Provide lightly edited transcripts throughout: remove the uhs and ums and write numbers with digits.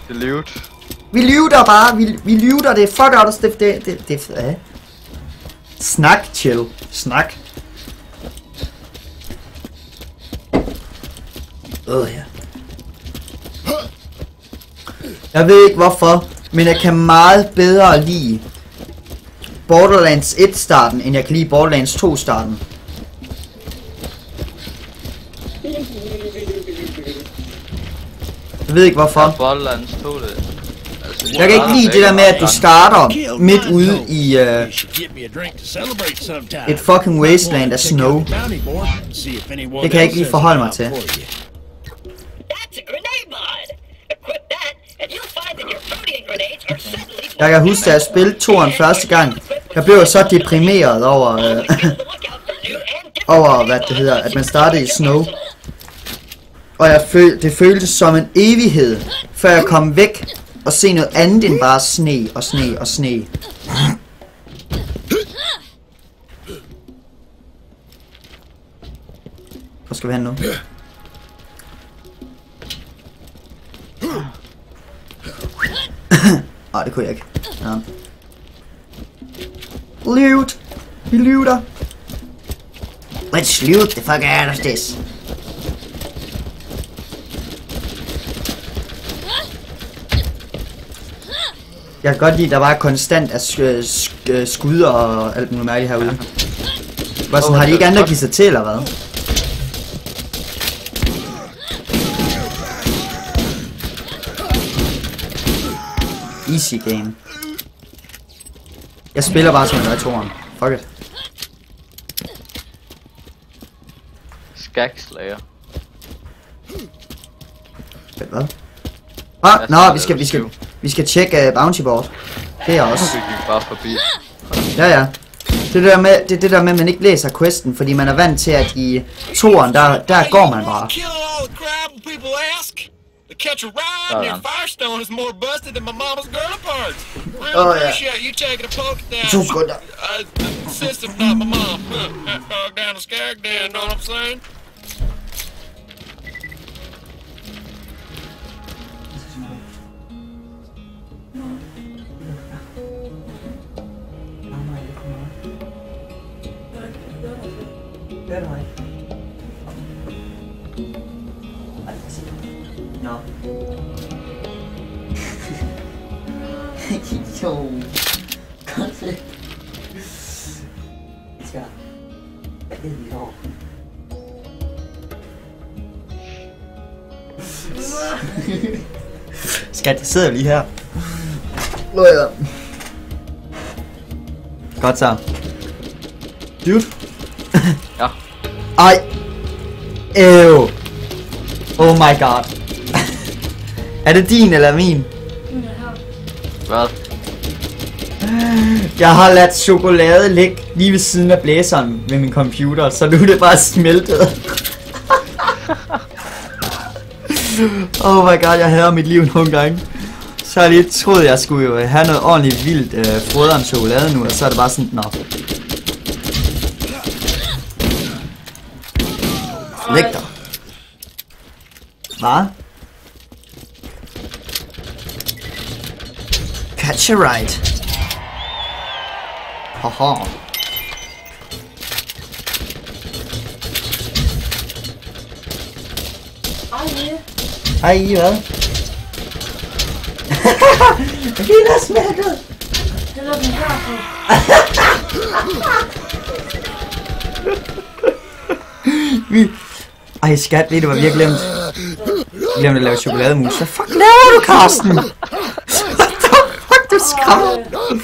Det er livet. Vi lyver bare, vi lyver, det er fuck out of stuff, det snak, chill, snak. Ja. Jeg ved ikke hvorfor, men jeg kan meget bedre lide Borderlands 1 starten, end jeg kan lide Borderlands 2 starten. Jeg ved ikke hvorfor. Borderlands 2 det. Altså, Jeg kan ikke lide det der med, at du starter midt ude i et fucking wasteland af snow. Det kan jeg ikke lige forholde mig til. Jeg kan huske, at jeg spillede toeren første gang. Jeg blev så deprimeret over, over hvad det hedder, at man startede i snow. Og det føltes som en evighed, før jeg kom væk og se noget andet end bare sne og sne og sne. Hvor skal vi hen nu? Nej, det kunne jeg ikke. Ja. Loot! Vi looter! Let's loot the fuck out of this! Jeg kan godt lide, at der bare konstant er skud og alt muligt mærkeligt herude. Hvor sådan, har de ikke andre givet sig til, eller hvad? Easy game. Jeg spiller bare som en i toeren. Fuck it. Skagslayer. Hvad? Ah, nå, vi skal tjekke bounty board. Det er også. Vi gik bare forbi. Ja. Det er det der med, at man ikke læser questen, fordi man er vant til, at i toeren, der går man bare. Catch a ride near Firestone is more busted than my mama's girl parts. Really appreciate you taking a poke at that. Sister, not my mom. Down to Skagdan, know what I'm saying? No. Jo. Godt fedt. Skal. Hvad er det vi går? Skat, jeg sidder lige her. Nå ja. Godt så. Dude. Ja. Ej. Ew. Oh my god. Er det din eller min? Hvad? Jeg har ladt chokolade ligge lige ved siden af blæseren ved min computer, så nu er det bare smeltet. Oh my god, jeg hader mit liv nogle gange. Så har jeg lige troet, jeg skulle have noget ordentligt vildt froderen chokolade nu, og så er det bare sådan, nå. Læg dig. Hvad? Catch a ride. Haha. Hej, hvad? Det er smeltet. Det lå den klar på. Ej skat, ved du hvad vi har glemt? Vi glemte at lave chokolademus. Hvad fuck laver du, Karsten? What the fuck, du skræmmer?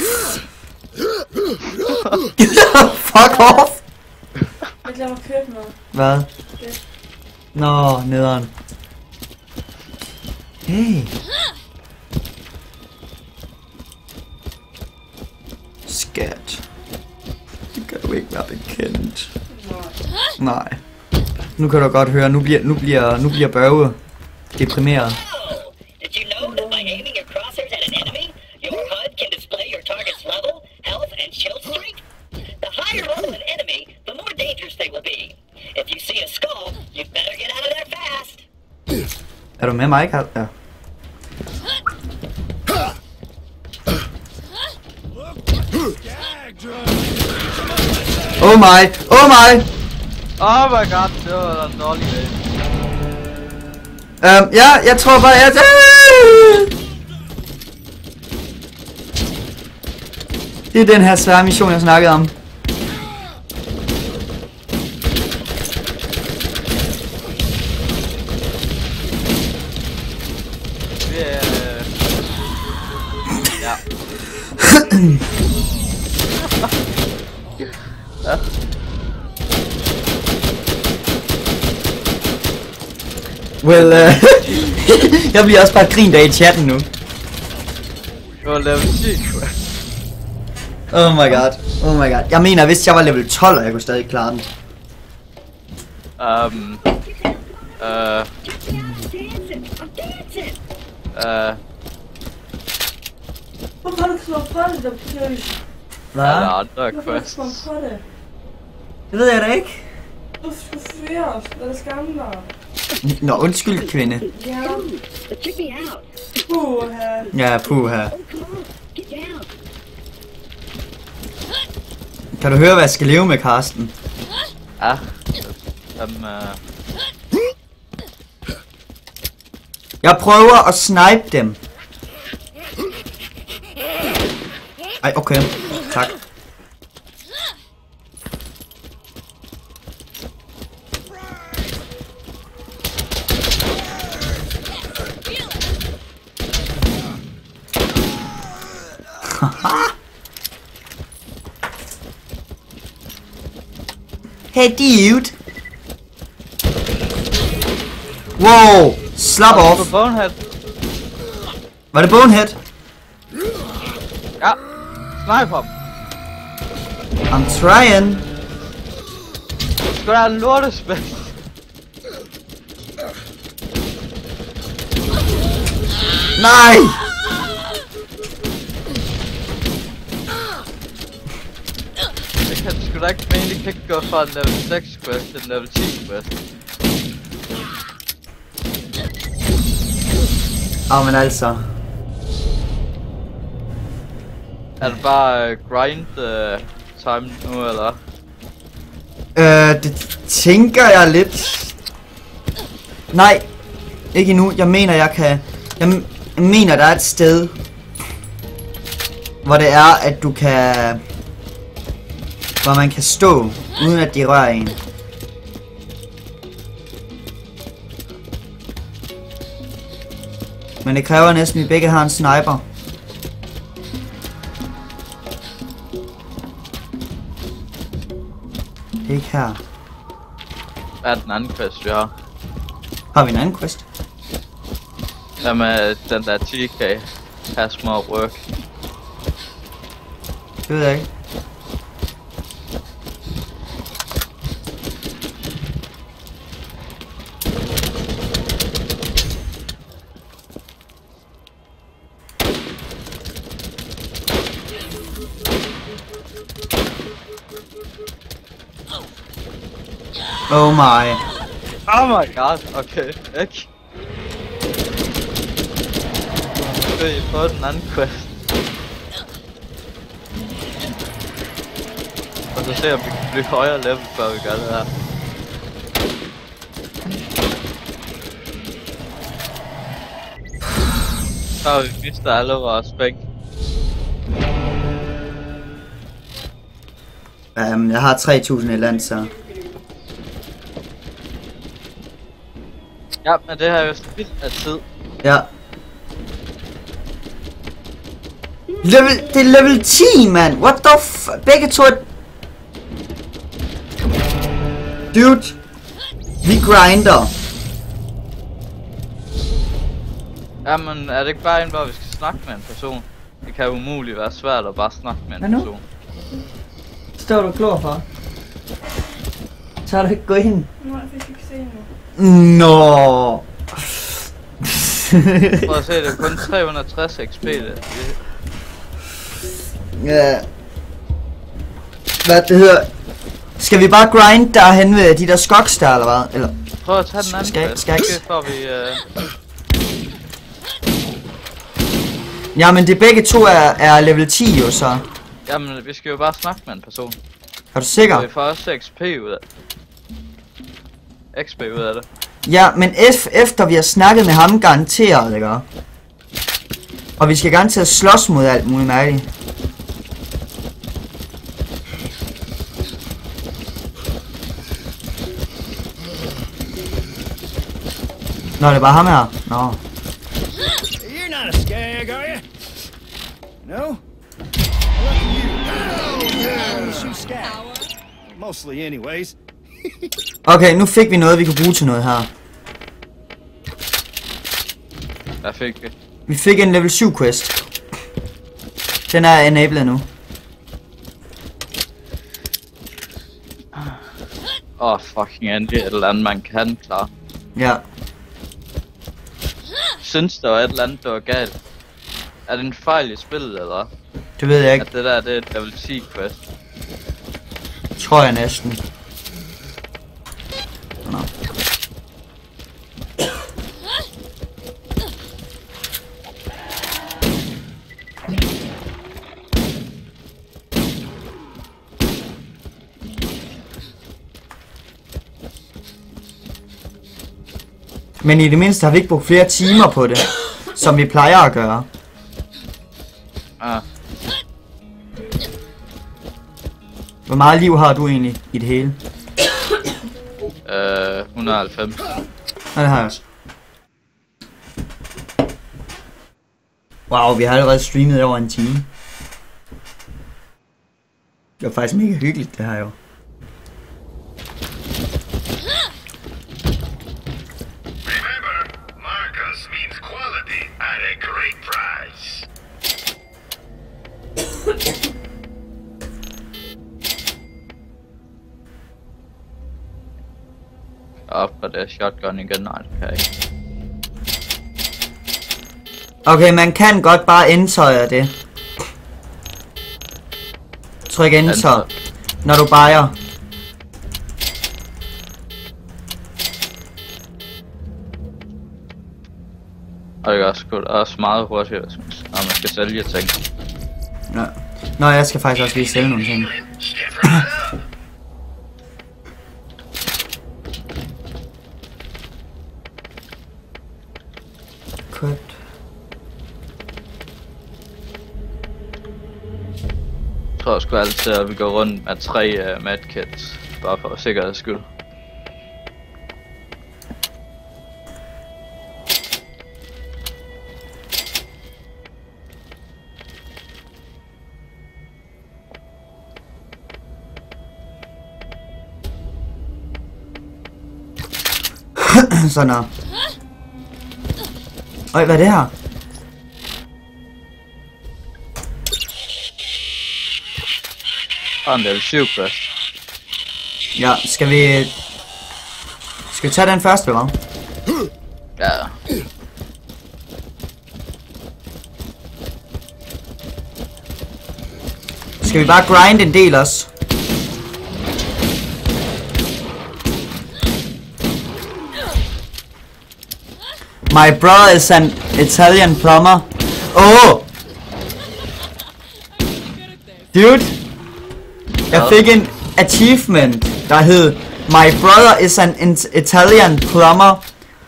Fuck off! Jeg glemmer at købe noget. Hvad? Nå, nederen. Hey. Skat. Det kan du ikke være bekendt. Nej. Nu kan du godt høre, nu bliver Børge deprimeret. Did you know that by aiming your crosshairs at an enemy, your HUD can display your target's level, health, and kill streak? The higher level an enemy, the more dangerous they will be. If you see a skull, you better get out of there fast. Er du med mig, Karl? Ja. Oh my! Oh my! Oh my god, det var en dårlig dag. Ja, jeg tror bare, det er den her svære mission, jeg snakkede om. Ja. Well, jeg bliver også bare grint af i chatten nu. Det var level 10. Oh my god. Oh my god. Jeg mener, hvis jeg var level 12, og jeg kunne stadig klare den. Hvorfor har du slået på det, der betyder? Hvad? Eller andre Hvorfor har du quests. slået på det? Det ved jeg da ikke. Du skulle fyre os. Lad det skamme dig. Nå, undskyld, kvinde. Ja. But check me out. Puha. Ja, puha. Oh, come on. Get down. Kan du høre, hvad jeg skal leve med, Karsten? Ja. Jeg prøver at snipe dem. Ej, okay. Tak. Hey dude. Wow, slap off. Bonehead. Var det Bonehead? Ja. Sniper. I'm trying. Skal der en lortespil? Nej! Det kan sgu da ikke mene, det kan ikke gå fra en level 6 quest til en level 10 quest. Men altså. Er det bare grind time nu, eller? Det tænker jeg lidt. Nej, ikke endnu. Jeg mener, jeg kan. Jeg mener, der er et sted, hvor det er, at du kan. Hvor man kan stå, uden at de rører en. Men det kræver næsten, at vi begge har en sniper. Det er ikke her. Hvad er den anden quest, vi har? Har vi en anden quest? Jamen, den der 10k has more work. Det ved jeg ikke. Oh my. Oh my god, okay, ikke? Vi får den anden quest. Og så se om vi kan blive højere level, før vi gør det her. Så har vi mistet alle vores penge. Jeg har 3000 i land, så. Ja, men det her er jo spild af tid. Ja. Det er level 10, mand. What the begge to er... Dude. Vi grinder. Jamen, er det ikke bare en, hvor vi skal snakke med en person? Det kan umuligt være svært at bare snakke med en person. Står du klar for? Så har du ikke gået ind. Nej, jeg fik ikke se nu. Nå. Prøv at se, det er kun 360 XP det. Ja. Hvad det hedder? Skal vi bare grind derhen ved de der skoks der, eller hvad? Eller? Prøv at tage den anden quest. Skal Måske får vi... Jamen det begge to er level 10 jo så. Jamen, vi skal jo bare snakke med en person. Er du sikker? Vi får også XP ud af XP ud af det. Ja, men efter vi har snakket med ham, garanteret, ikke? Og vi skal garanteret slås mod alt muligt mærkeligt. Nå, det er bare ham her. Nå. You're not a skag, are you? No? Mostly anyways. Okay, nu fik vi noget, vi kunne bruge til noget her. Hvad fik vi? Vi fik en level 7 quest. Den er enabled nu. Fucking endelig et eller andet man kan klare. Ja. Synes der var et eller andet der var galt. Er det en fejl i spillet eller? Det ved jeg ikke. At det der det er et level 10 quest. Tror jeg næsten. Nå. Men i det mindste har vi ikke brugt flere timer på det, som vi plejer at gøre. Ah. Hvor meget liv har du egentlig i det hele? 190. Nej, det har jeg også. Wow, vi har allerede streamet over en time. Det var faktisk mega hyggeligt, det her jo. Op på det shotgun igen, nej det kan jeg ikke. Okay, man kan godt bare enter det. Tryk enter, når du buyer. Og det er også meget hurtigt, når man skal sælge ting. Nå, jeg skal faktisk også lige sælge nogle ting. Købt. Jeg tror sgu altid, at vi går rundt med 3 medkits, bare for sikkerheds skyld. Sådan her. Øj, hvad er det her? Og en level 7 quest. Ja, skal vi tage den første, hva'? Ja. Skal vi bare grind en del også? My brother is an Italian plumber. Oh! Dude! Jeg fik en achievement, der hed My brother is an Italian plumber.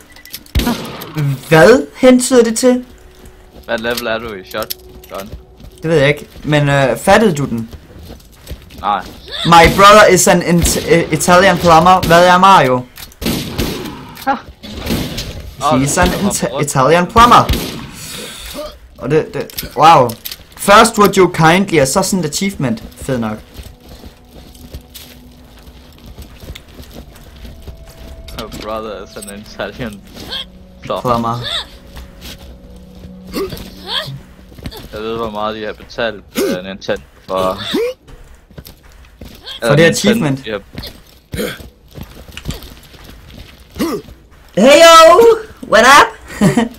Hvad hentede det til? Hvad level er du i shotgun? Det ved jeg ikke, men fattede du den? Nej. My brother is an Italian plumber. Hvad er Mario? He's an Italian plumber. Og det, wow. First would you kindly, og så sådan et achievement. Fed nok. My brother is an Italian Plumber. Jeg ved hvor meget de har betalt Nintendo for det achievement? Yep. Hey yo! What up?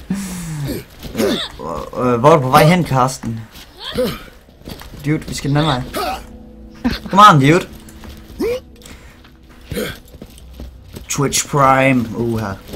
Hvor er du på vej hen, Karsten? Dude, vi skal den anden vej. Come on, dude. Twitch Prime. Uha.